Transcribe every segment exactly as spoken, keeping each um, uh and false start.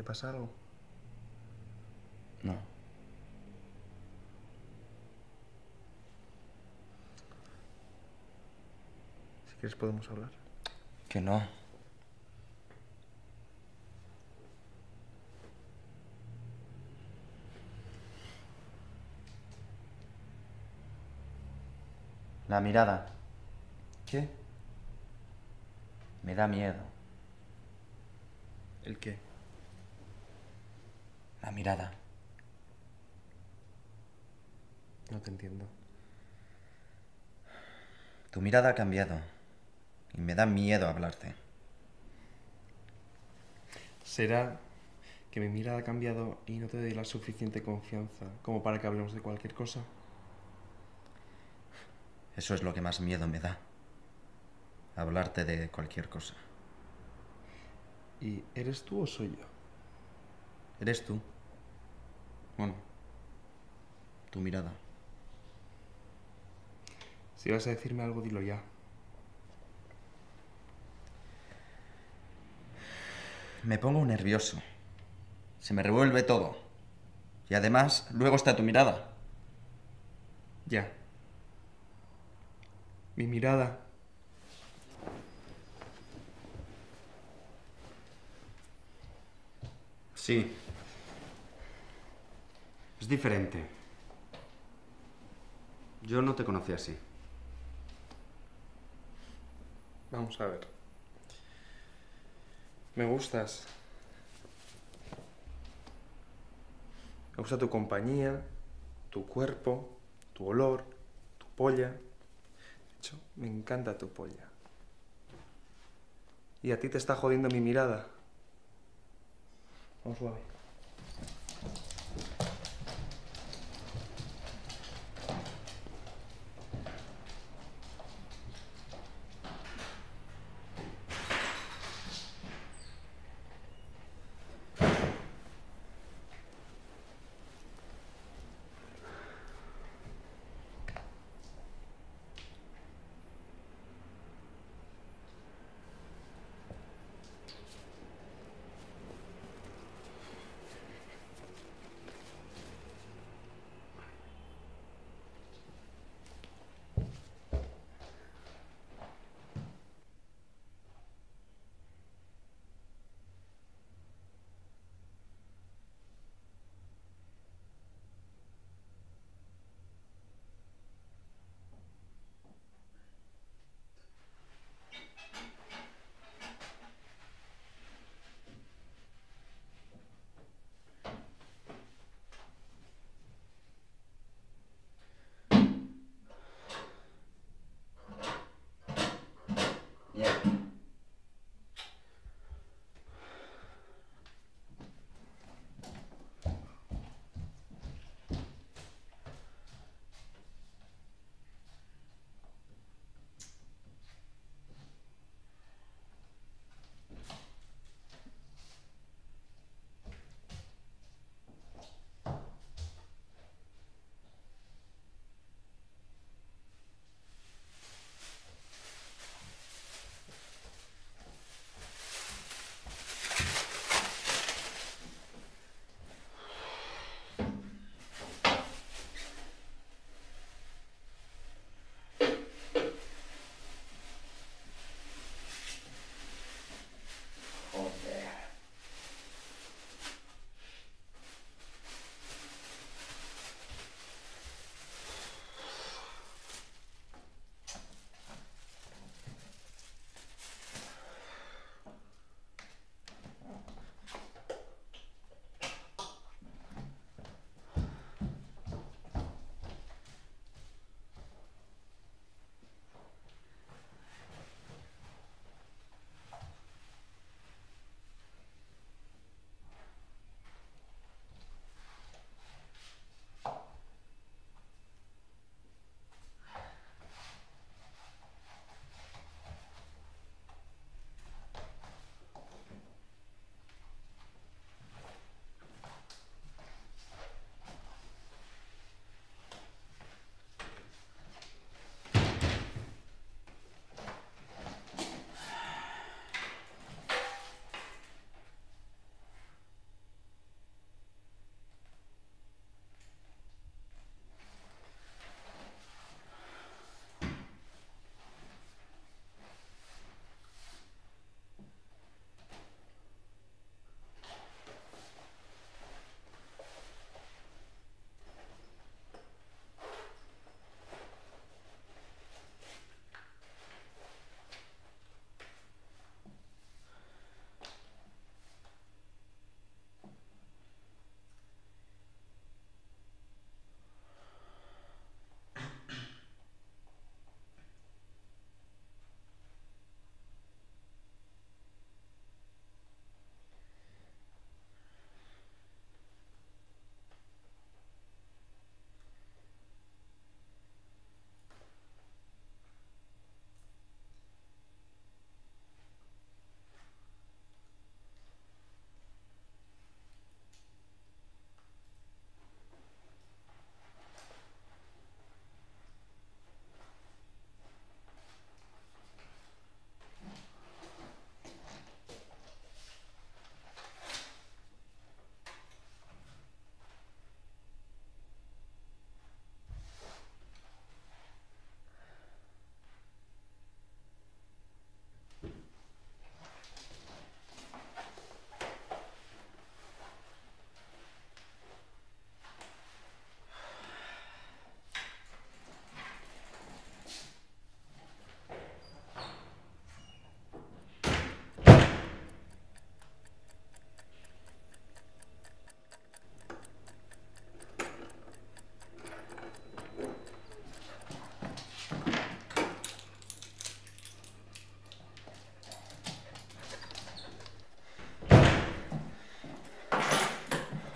pasa algo? No. Si quieres podemos hablar. Que no. La mirada. ¿Qué? Me da miedo. ¿El qué? La mirada. No te entiendo. Tu mirada ha cambiado. Y me da miedo hablarte. ¿Será que mi mirada ha cambiado y no te doy la suficiente confianza como para que hablemos de cualquier cosa? Eso es lo que más miedo me da. Hablarte de cualquier cosa. ¿Y eres tú o soy yo? Eres tú. Bueno, tu mirada. Si vas a decirme algo, dilo ya. Me pongo nervioso. Se me revuelve todo. Y además, luego está tu mirada. Ya. Mi mirada. Sí. Es diferente. Yo no te conocí así. Vamos a ver. Me gustas. Me gusta tu compañía, tu cuerpo, tu olor, tu polla. De hecho, me encanta tu polla. ¿Y a ti te está jodiendo mi mirada? Vamos suave.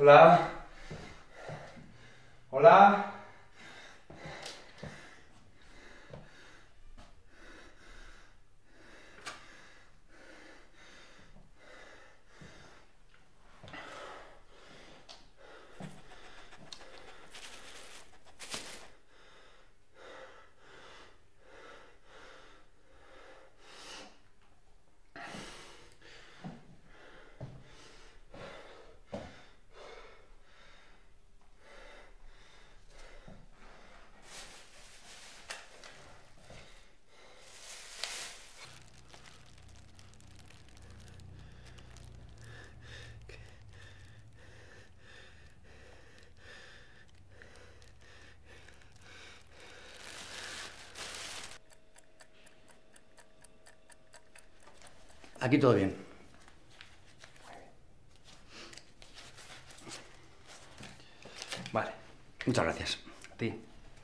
Hola. Hola. Aquí todo bien. Vale. Muchas gracias. A ti.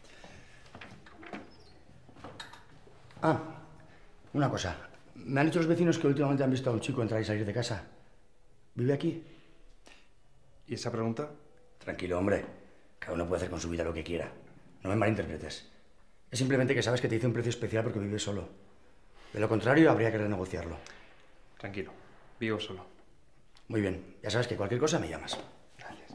Ah, una cosa. Me han dicho los vecinos que últimamente han visto a un chico entrar y salir de casa. ¿Vive aquí? ¿Y esa pregunta? Tranquilo, hombre. Cada uno puede hacer con su vida lo que quiera. No me malinterpretes. Es simplemente que sabes que te hice un precio especial porque vives solo. De lo contrario, habría que renegociarlo. Tranquilo. Vivo solo. Muy bien. Ya sabes que cualquier cosa me llamas. Gracias.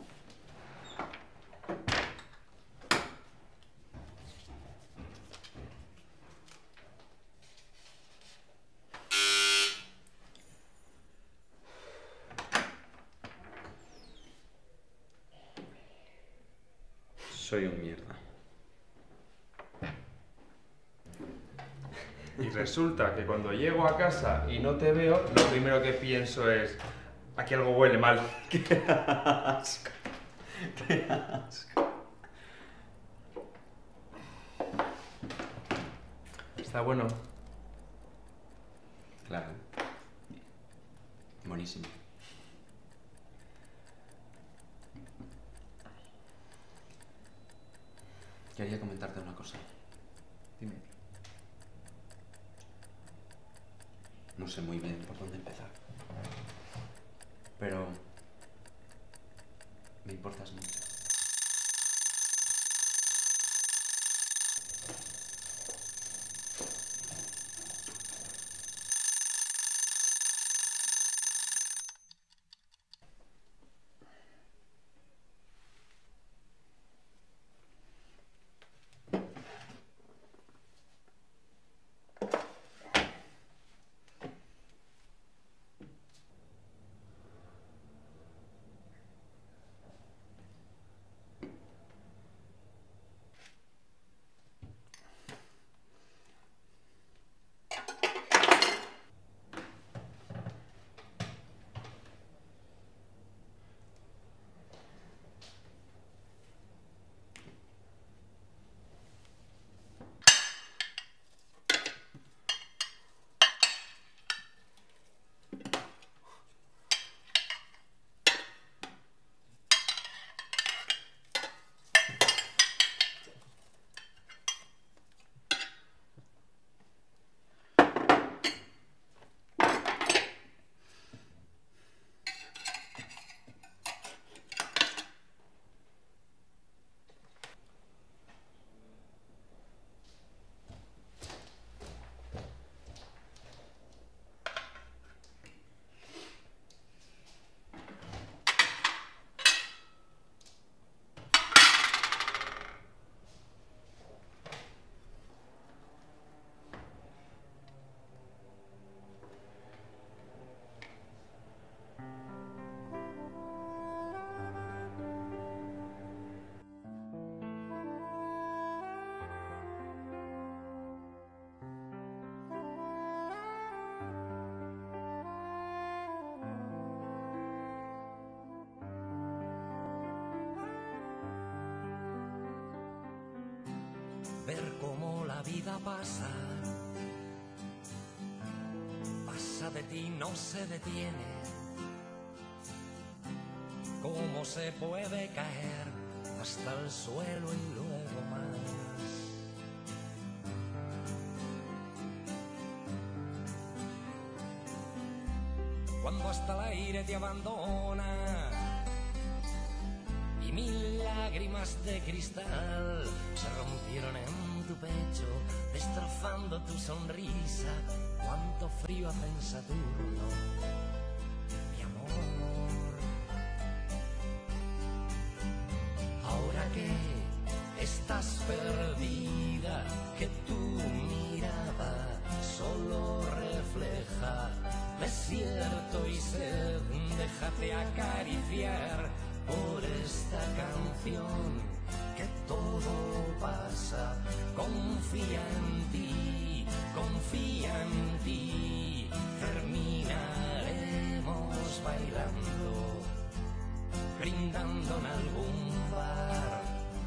Soy un mierda. Y resulta que cuando llego a casa y no te veo, lo primero que pienso es... Aquí algo huele mal. ¡Qué asco! ¡Qué asco! Está bueno. Claro. Buenísimo. Quería comentarte una cosa. Dime. No sé muy bien por dónde empezar. Pero... me importas mucho. Ver cómo la vida pasa, pasa de ti, no se detiene. Cómo se puede caer hasta el suelo y luego más. Cuando hasta el aire te abandona lágrimas de cristal se rompieron en tu pecho, destrozando tu sonrisa. Cuánto frío hace en Saturno, mi amor. Ahora que estás perdida, que tu mirada solo refleja desierto y sed, déjate acariciar por esta canción, que todo pasa. Confía en ti, confía en ti, terminaremos bailando, brindando en algún bar.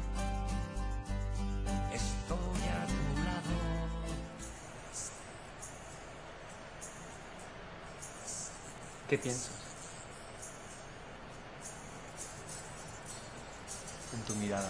Estoy a tu lado. ¿Qué piensas? En tu mirada.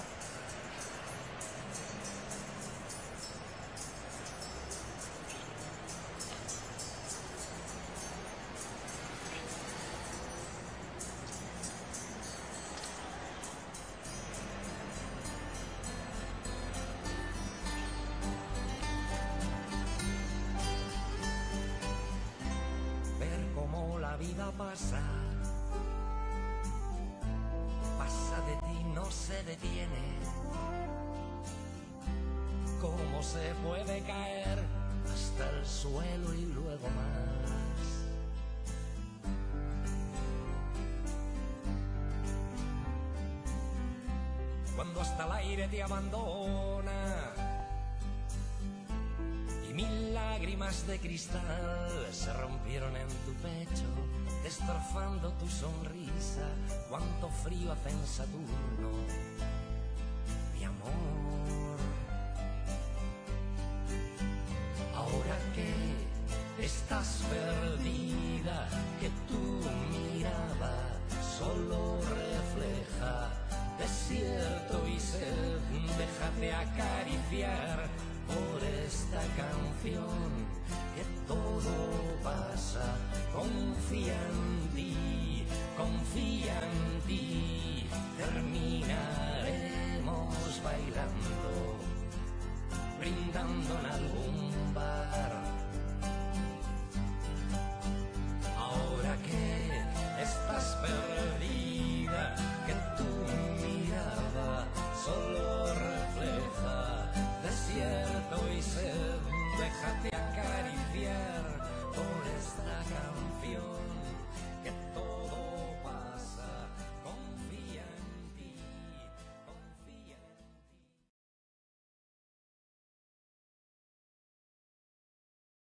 Ver cómo la vida pasa, pasa de ti, no se detiene. Cómo se puede caer hasta el suelo y luego más. Cuando hasta el aire te abandona y mil lágrimas de cristal se rompieron en tu pecho, destrozando tu sonrisa. Cuánto frío hace en Saturno, mi amor. Ahora que estás perdida, que tu mirada solo refleja desierto y sed, déjate acariciar por esta canción, que todo pasa. Confía en ti, confía en ti, terminaremos bailando, brindando en algún bar. Ahora que estás perdida, que tu mirada solo refleja desierto y sed, déjate acariciar por esta canción.